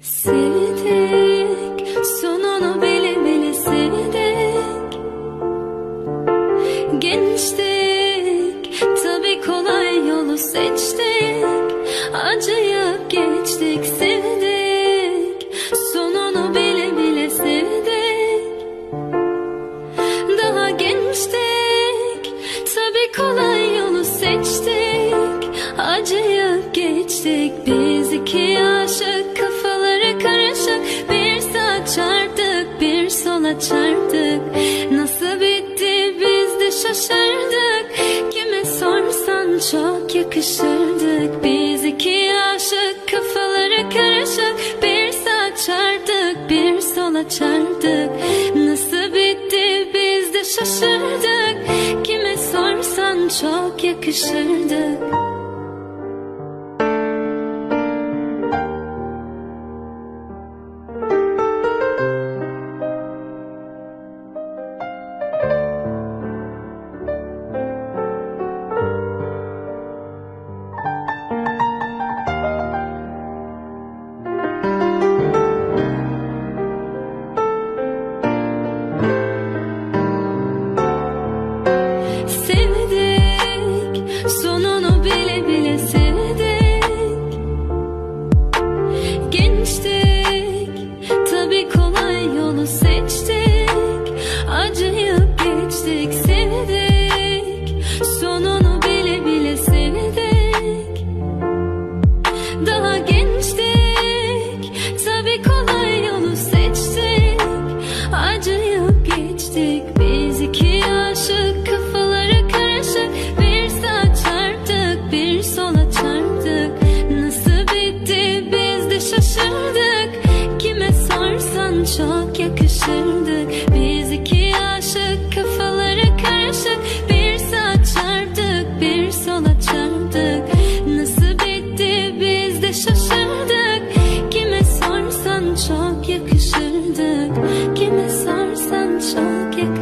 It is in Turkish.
Sevdik, sonunu bile bile sevdik. Gençtik, tabii kolay yolu seçtik. Acıyıp geçtik, sevdik. Sonunu bile bile sevdik. Daha gençtik, tabii kolay yolu seçtik. Acıyıp geçtik, biz iki aşık, kafaları karışık. Bir sağa çarptık, bir sola çarptık. Nasıl bitti biz de şaşırdık. Kime sorsan çok yakışırdık. Biz iki aşık, kafaları karışık. Bir sağa çarptık, bir sola çarptık. Nasıl bitti biz de şaşırdık. Kime sorsan çok yakışırdık. Sevdik, sonunu bile bile sevdik. Gençtik, tabii kolay yolu seçtik. Acıyıp geçtik, sevdik. Sonunu bile bile sevdik. Daha gençtik, tabii kolay yolu seçtik. Acıyıp geçtik, biz iki aşık, kafaları karışık. Bir sağa çarptık, bir sola çarptık. Nasıl bitti biz de şaşırdık. Kime sorsan çok yakışırdık. Biz iki aşık, kafaları karışık. Bir sağa çarptık, bir sola çarptık. Nasıl bitti biz de şaşırdık. Kime sorsan çok yakışırdık. Kime sorsan çok yakışırdık.